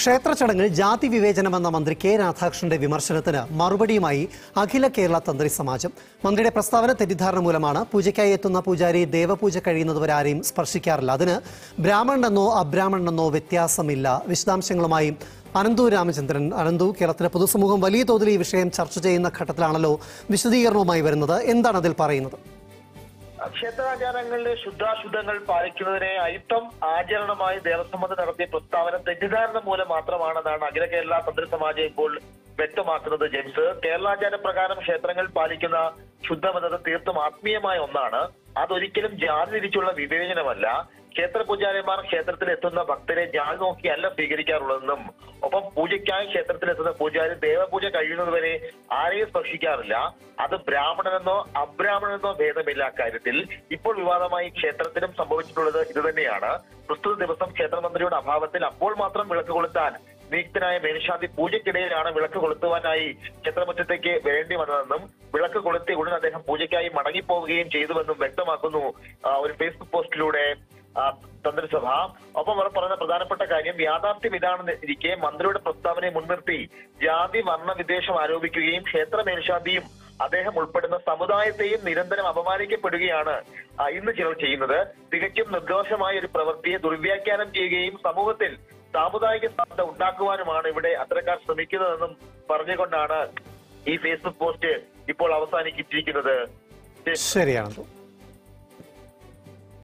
ക്ഷേത്ര ചടങ്ങിൽ ജാതി വിവേചനമെന്ന മന്ത്രി കെ രാധാകൃഷ്ണന്റെ വിമർശനത്തിന് മറുപടിയുമായി അഖില കേരള തന്ത്രി സമാജം. മന്ത്രിയുടെ പ്രസ്താവന തെറ്റിദ്ധാരണ മൂലമാണ്. പൂജയ്ക്കായി എത്തുന്ന പൂജാരി ദേവപൂജ കഴിയുന്നതുവരാരെയും സ്പർശിക്കാറില്ല. അതിന് ബ്രാഹ്മണനെന്നോ അബ്രാഹ്മണനെന്നോ വ്യത്യാസമില്ല. വിശദാംശങ്ങളുമായി അനന്തു രാമചന്ദ്രൻ. അനന്തു, കേരളത്തിലെ പൊതുസമൂഹം വലിയ തോതിൽ ഈ വിഷയം ചർച്ച ചെയ്യുന്ന ഘട്ടത്തിലാണല്ലോ വിശദീകരണവുമായി വരുന്നത്. എന്താണ് അതിൽ പറയുന്നത്? ക്ഷേത്രാചാരങ്ങളിലെ ശുദ്ധാശുദ്ധങ്ങൾ പാലിക്കുന്നതിനെ അയിത്തം ആചരണമായി ദേവസ്വം മന്ത്രി നടത്തിയ പ്രസ്താവന തെറ്റിദ്ധാരണ മൂലം മാത്രമാണെന്നാണ് അഖില കേരള തന്ത്രി സമാജം ഇപ്പോൾ വ്യക്തമാക്കുന്നത്. ജെയിംസ്, കേരളാചാര പ്രകാരം ക്ഷേത്രങ്ങൾ പാലിക്കുന്ന ശുദ്ധമെന്നത് തീർത്തും ആത്മീയമായ ഒന്നാണ്. അതൊരിക്കലും ജാതി തിരിച്ചുള്ള വിവേചനമല്ല. ക്ഷേത്ര പൂജാരിമാർ ക്ഷേത്രത്തിൽ എത്തുന്ന ഭക്തരെ ജാതി നോക്കിയല്ല സ്വീകരിക്കാറുള്ളതെന്നും ഒപ്പം പൂജയ്ക്കായി ക്ഷേത്രത്തിലെത്തുന്ന പൂജാരി ദേവപൂജ കഴിയുന്നതുവരെ ആരെയും സ്പർശിക്കാറില്ല. അത് ബ്രാഹ്മണനെന്നോ അബ്രാഹ്മണനെന്നോ ഭേദമില്ല. കാര്യത്തിൽ ഇപ്പോൾ വിവാദമായി ക്ഷേത്രത്തിലും സംഭവിച്ചിട്ടുള്ളത് ഇതുതന്നെയാണ്. പ്രസ്തുത ദിവസം ക്ഷേത്രമന്ത്രിയുടെ അഭാവത്തിൽ അപ്പോൾ മാത്രം വിളക്ക് കൊളുത്താൻ നിയുക്തനായ മേൽശാന്തി പൂജയ്ക്കിടയിലാണ് വിളക്ക് കൊളുത്തുവാനായി ക്ഷേത്രമുറ്റത്തേക്ക് വരേണ്ടി വന്നതെന്നും വിളക്ക് കൊളുത്തി ഉടൻ അദ്ദേഹം പൂജയ്ക്കായി മടങ്ങിപ്പോവുകയും ചെയ്തുവെന്നും വ്യക്തമാക്കുന്നു ഒരു ഫേസ്ബുക്ക് പോസ്റ്റിലൂടെ തന്ത്രിസഭ. ഒപ്പം അവർ പറഞ്ഞ പ്രധാനപ്പെട്ട കാര്യം, യാഥാർത്ഥ്യം ഇതാണെന്നിരിക്കെ മന്ത്രിയുടെ പ്രസ്താവനയെ മുൻനിർത്തി ജാതി വർണ്ണ വിദ്വേഷം ആരോപിക്കുകയും ക്ഷേത്ര മേൽശാന്തിയും അദ്ദേഹം ഉൾപ്പെടുന്ന സമുദായത്തെയും നിരന്തരം അപമാനിക്കപ്പെടുകയാണ് ഇന്ന് ചിലർ ചെയ്യുന്നത്. തികച്ചും നിർദോഷമായ ഒരു പ്രവൃത്തിയെ ദുർവ്യാഖ്യാനം ചെയ്യുകയും സമൂഹത്തിൽ സാമുദായിക സാധ്യത ഉണ്ടാക്കുവാനുമാണ് ഇവിടെ അത്തരക്കാർ ശ്രമിക്കുന്നതെന്നും പറഞ്ഞുകൊണ്ടാണ് ഈ ഫേസ്ബുക്ക് പോസ്റ്റ് ഇപ്പോൾ അവസാനിപ്പിച്ചിരിക്കുന്നത്. ശരിയാണ്.